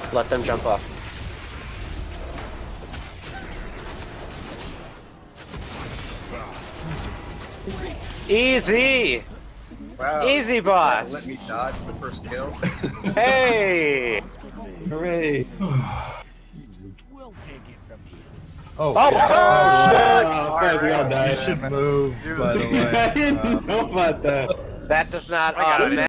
Let them jump off. Easy! Wow. Easy, boss! Let me dodge the first kill. Hey! Hooray! Oh, shit! Alright, we all you died. should move, by the way. I didn't know about that. That does not I got it. automatically